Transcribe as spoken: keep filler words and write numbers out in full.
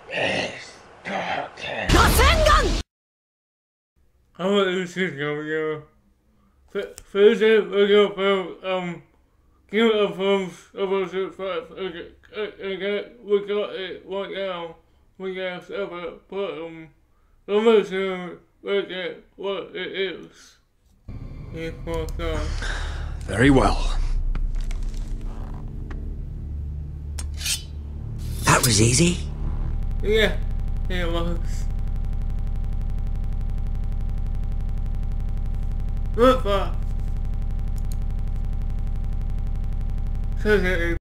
Rasengan! How about this is going, yo? Thursday, we're going from, um, Game of Thrones, episode five. Okay, okay, we got it right now. We have to put, um, the mission, look at what it is. It's for some. Very well. That was easy. Yeah, it was. Look for. So